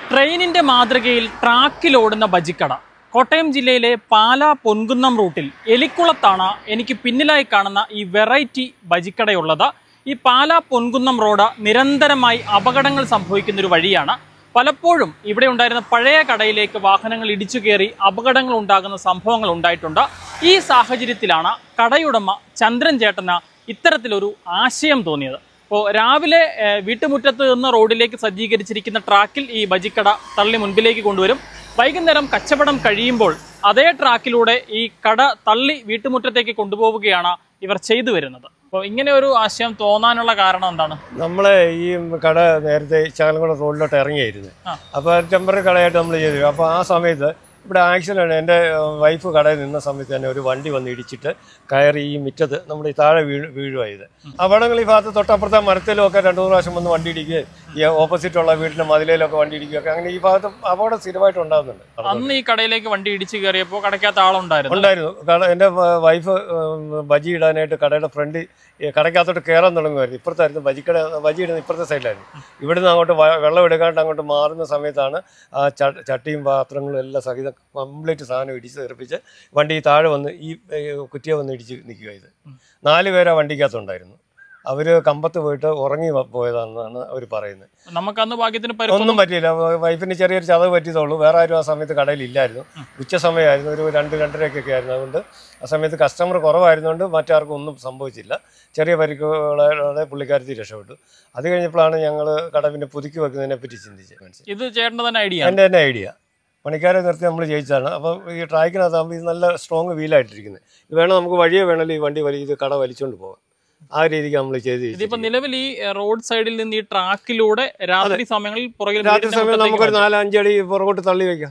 ട്രെയിനിന്റെ മാതൃകയിൽ ട്രാക്കിലോടുന്ന ബജിക്കട. കോട്ടയം ജില്ലയിലെ പാലാ പൊൻകുന്നം റൂട്ടിൽ എലിക്കുളത്താണ് എനിക്ക് പിന്നിലായി കാണുന്ന ഈ വെറൈറ്റി ബജിക്കടയുള്ളത്. ഈ പാലാ പൊൻകുന്നം റോഡ് നിരന്തരമായി അപകടങ്ങൾ സംഭവിക്കുന്ന ഒരു വഴിയാണ്. പലപ്പോഴും ഇവിടെ ഉണ്ടായിരുന്ന പഴയ കടയിലേക്ക് വാഹനങ്ങൾ ഇടിച്ചു കയറി അപകടങ്ങൾ ഉണ്ടാകുന്ന സംഭവങ്ങൾ ഉണ്ടായിട്ടുണ്ട്. ഈ സാഹചര്യത്തിലാണ് കടയുടമ ചന്ദ്രൻ ചേട്ടന് ഇത്തരത്തിലൊരു ആശയം തോന്നിയത്. അപ്പോൾ രാവിലെ വീട്ടുമുറ്റത്ത് നിന്ന് റോഡിലേക്ക് സജ്ജീകരിച്ചിരിക്കുന്ന ട്രാക്കിൽ ഈ ബജിക്കട തള്ളി മുൻപിലേക്ക് കൊണ്ടുവരും. വൈകുന്നേരം കച്ചവടം കഴിയുമ്പോൾ അതേ ട്രാക്കിലൂടെ ഈ കട തള്ളി വീട്ടുമുറ്റത്തേക്ക് കൊണ്ടുപോവുകയാണ് ഇവർ ചെയ്തു വരുന്നത്. അപ്പോൾ ഇങ്ങനെ ഒരു ആശയം തോന്നാനുള്ള കാരണം എന്താണ്? നമ്മളെ ഈ കട നേരത്തെ ചാലക്കുടി റോഡിലോട്ട് ഇറങ്ങിയായിരുന്നു. അപ്പോൾ ടെമ്പററി കടയായിട്ട് നമ്മൾ ചെയ്തു. അപ്പോൾ ആ സമയത്ത് ഇവിടെ ആക്സിഡൻ്റ്, എൻ്റെ വൈഫ് കടയിൽ നിന്ന സമയത്ത് തന്നെ ഒരു വണ്ടി വന്ന് ഇടിച്ചിട്ട് കയറി ഈ മുറ്റത്ത് നമ്മുടെ ഈ താഴെ വീഴുവായത്. അപകടങ്ങൾ ഈ ഭാഗത്ത് തൊട്ടപ്പുറത്തെ മരത്തിലൊക്കെ 2-3 പ്രാവശ്യം വന്ന് വണ്ടി ഇടിക്കുകയും ഈ ഓപ്പോസിറ്റുള്ള വീടിൻ്റെ മതിലയിലൊക്കെ വണ്ടി ഇടിക്കുകയൊക്കെ അങ്ങനെ ഈ ഭാഗത്ത് അപകടം സ്ഥിരമായിട്ട് ഉണ്ടാകുന്നുണ്ട്. അന്ന് ഈ കടയിലേക്ക് വണ്ടി ഇടിച്ച് കയറിയപ്പോൾ കടയ്ക്കകത്ത് ആളുണ്ടായിരുന്നു. എൻ്റെ വൈഫ് ബജി ഇടാനായിട്ട് കടയുടെ ഫ്രണ്ട് കടയ്ക്കകത്തോട്ട് കയറാൻ തുടങ്ങുമായിരുന്നു. ഇപ്പുറത്തായിരുന്നു ബജി ഇടുന്ന ഇപ്പുറത്തെ സൈഡിലായിരുന്നു. ഇവിടുന്ന് അങ്ങോട്ട് വെള്ളം എടുക്കാണ്ട് അങ്ങോട്ട് മാറുന്ന സമയത്താണ് ആ ചട്ടിയും പാത്രങ്ങളും എല്ലാം സഹിതം കംപ്ലീറ്റ് സാധനം ഇടിച്ച് തെറിപ്പിച്ച് വണ്ടി താഴെ വന്ന് ഈ കുറ്റിയെ വന്ന് ഇടിച്ച് നിൽക്കുക. ഇത് 4 പേരാ വണ്ടിക്കകത്തുണ്ടായിരുന്നു. അവർ കമ്പത്ത് പോയിട്ട് ഉറങ്ങി പോയതാണെന്നാണ് അവർ പറയുന്നത്. നമുക്കന്ന് ഭാഗ്യത്തിന് ഒന്നും പറ്റിയില്ല. വൈഫിന് ചെറിയൊരു ചതവ് പറ്റിയതുള്ളൂ. വേറെ ആരും ആ സമയത്ത് കടയിലില്ലായിരുന്നു. ഉച്ച സമയമായിരുന്നു, ഒരു 2-2:30 ആയിരുന്നു. അതുകൊണ്ട് ആ സമയത്ത് കസ്റ്റമർ കുറവായിരുന്നുകൊണ്ട് മറ്റാർക്കും ഒന്നും സംഭവിച്ചില്ല. ചെറിയ പരിക്കുകളോടെ പുള്ളിക്കാരത്തി രക്ഷപ്പെട്ടു. അത് കഴിഞ്ഞപ്പോഴാണ് ഞങ്ങൾ കട പിന്നെ പുതുക്കി വെക്കുന്നതിനെ പറ്റി ചിന്തിച്ചത്. ഇത് ചേട്ടൻ്റെ തന്നെ ഐഡിയ? എൻ്റെ തന്നെ ഐഡിയ. പണിക്കാരെ നിർത്തി നമ്മൾ ജയിച്ചതാണ്. അപ്പം ഈ ട്രാക്കിനകത്താകുമ്പോൾ ഇത് നല്ല സ്ട്രോങ് വീലായിട്ടിരിക്കുന്നത്. ഇത് വേണം നമുക്ക് വഴിയെ വേണമല്ലോ ഈ വണ്ടി ഇത് കട വലിച്ചുകൊണ്ട് പോകാം. ആ രീതിക്ക് നമ്മൾ ചെയ്ത്. ഇതിപ്പോ നിലവിൽ ഈ റോഡ് സൈഡിൽ നിന്ന് ഈ ട്രാക്കിലൂടെ രാത്രി സമയങ്ങളിൽ രാത്രി സമയം നമുക്കൊരു 4-5 അടി പുറകോട്ട് തള്ളി വെക്കാം.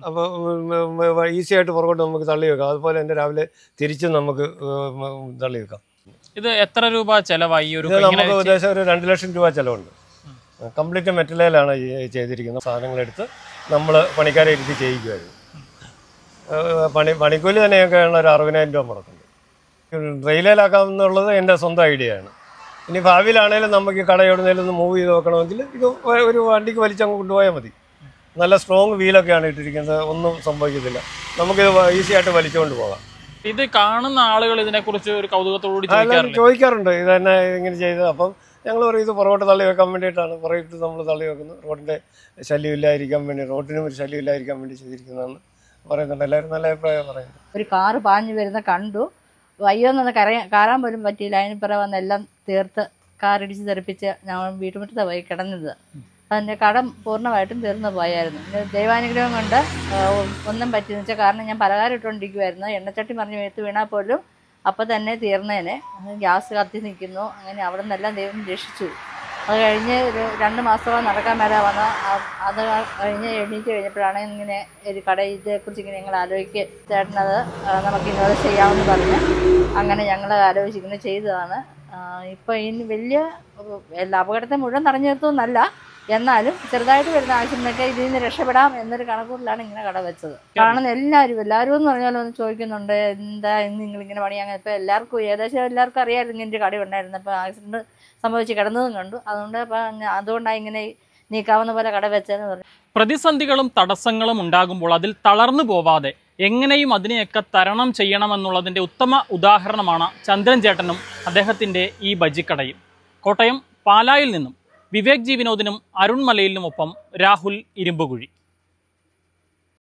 അപ്പോൾ ഈസി ആയിട്ട് പുറകോട്ട് നമുക്ക് തള്ളി വെക്കാം. അതുപോലെ തന്നെ രാവിലെ തിരിച്ചും നമുക്ക് തള്ളി വെക്കാം. ഇത് എത്ര രൂപ ചെലവായി? നമുക്ക് ഏകദേശം ഒരു 2 ലക്ഷം രൂപ ചിലവുണ്ട്. കംപ്ലീറ്റ് മെറ്റലിലാണ് ചെയ്തിരിക്കുന്നത്. സാധനങ്ങളെടുത്ത് നമ്മൾ പണിക്കാരെ ഇരുത്തി ചെയ്യിക്കുമായിരുന്നു. പണിക്കൂലി തന്നെയൊക്കെ ഒരു 60,000 രൂപ മുടക്കുന്നുണ്ട്. റെയിലേലാക്കാമെന്നുള്ളത് എൻ്റെ സ്വന്തം ഐഡിയയാണ്. ഇനി ഭാവിയിലാണെങ്കിലും നമുക്ക് കട എവിടുന്നേലും മൂവ് ചെയ്ത് നോക്കണമെങ്കിൽ ഇത് ഒരു വണ്ടിക്ക് വലിച്ചങ്ങ് കൊണ്ടുപോയാൽ മതി. നല്ല സ്ട്രോങ് വീലൊക്കെയാണ് ഇട്ടിരിക്കുന്നത്. ഒന്നും സംഭവിക്കത്തില്ല. നമുക്കിത് ഈസി ആയിട്ട് വലിച്ചുകൊണ്ട് പോകാം. ഇത് കാണുന്ന ആളുകൾ ഇതിനെക്കുറിച്ച് ഒരു കൗതുകത്തോടുകൂടി ചോദിക്കാറുണ്ട്. ഇത് തന്നെ ഇങ്ങനെ ചെയ്തത്. അപ്പം ഞങ്ങൾ പറയും ഇത് പുറകോട്ട് തള്ളി വെക്കാൻ വേണ്ടിയിട്ടാണ്. പുറകിട്ട് നമ്മൾ തള്ളി വെക്കുന്നത് റോഡിൻ്റെ ശല്യം ഇല്ലാതിരിക്കാൻ വേണ്ടി, റോഡിനും ഒരു ശല്യം ഇല്ലാതിരിക്കാൻ വേണ്ടി ചെയ്തിരിക്കുന്നതാണ് പറയുന്നുണ്ട്. എല്ലാവരും നല്ല അഭിപ്രായം പറയുന്നത്. ഒരു കാറ് പാഞ്ഞു വരുന്ന കണ്ടു. വയ്യൊന്നും കയറാൻ പോലും പറ്റിയില്ല. അതിന് പിറകെ വന്നെല്ലാം തീർത്ത് കാറിടിച്ച് തെറിപ്പിച്ച് ഞങ്ങൾ വീട്ടുമുറ്റത്ത് പോയി കിടന്നത്. അതിൻ്റെ കടം പൂർണ്ണമായിട്ടും തീർന്നു പോയായിരുന്നു. ദൈവാനുഗ്രഹം കൊണ്ട് ഒന്നും പറ്റിയെന്ന് വെച്ചാൽ, കാരണം ഞാൻ പലഹാരം ഇട്ടുകൊണ്ടിരിക്കുമായിരുന്നു. എണ്ണച്ചട്ടി മറിഞ്ഞ് വീഴ്ത്ത് വീണാൽ പോലും അപ്പം തന്നെ തീർന്നേനെ. ഗ്യാസ് കത്തി നിൽക്കുന്നു. അങ്ങനെ അവിടെ നിന്നെല്ലാം ദൈവം രക്ഷിച്ചു. അത് കഴിഞ്ഞ് ഒരു 2 മാസത്തോളം നടക്കാൻ മേലെ വന്ന അത് കഴിഞ്ഞ് എണീറ്റ് കഴിഞ്ഞപ്പോഴാണ് ഇങ്ങനെ ഒരു കട ഇതേക്കുറിച്ച് ഇങ്ങനെ ഞങ്ങൾ ആലോചിക്കുക. ചേട്ടനത് നമുക്ക് ഇന്നത് ചെയ്യാമെന്ന് പറഞ്ഞ് അങ്ങനെ ഞങ്ങൾ ആലോചിച്ചിങ്ങനെ ചെയ്തതാണ്. ഇപ്പോൾ ഇനി വലിയ അപകടത്തെ മുഴുവൻ തടഞ്ഞു നിർത്തുമെന്നല്ല, എന്നാലും ചെറുതായിട്ട് വരുന്ന ആവശ്യമൊക്കെ ഇതിൽ നിന്ന് രക്ഷപ്പെടാം എന്നൊരു കണക്കൂട്ടിലാണ് ഇങ്ങനെ കട വെച്ചത്. കാണുന്ന എല്ലാവരും എന്ന് പറഞ്ഞാലും ഒന്ന് ചോദിക്കുന്നുണ്ട്, എന്താ നിങ്ങളിങ്ങനെ പണിയാൻ. ഇപ്പോൾ എല്ലാവർക്കും ഏകദേശം എല്ലാവർക്കും അറിയാമായിരുന്നു ഇങ്ങനെ കട ഉണ്ടായിരുന്നു. അപ്പോൾ ആക്സിഡൻറ്റ് സംഭവിച്ച് കിടന്നതും കണ്ടു. അതുകൊണ്ടാണ് ഇങ്ങനെ നീക്കാവുന്ന പോലെ കട വെച്ചതെന്ന് പറഞ്ഞു. പ്രതിസന്ധികളും തടസ്സങ്ങളും ഉണ്ടാകുമ്പോൾ അതിൽ തളർന്നു പോവാതെ എങ്ങനെയും അതിനെയൊക്കെ തരണം ചെയ്യണമെന്നുള്ളതിൻ്റെ ഉത്തമ ഉദാഹരണമാണ് ചന്ദ്രൻ ചേട്ടനും അദ്ദേഹത്തിൻ്റെ ഈ ബജിക്കടയും. കോട്ടയം പാലായിൽ നിന്നും വിവേക് ജി വിനോദിനും അരുൺ മലയിലിനുമൊപ്പം രാഹുൽ ഇരുമ്പുകുഴി.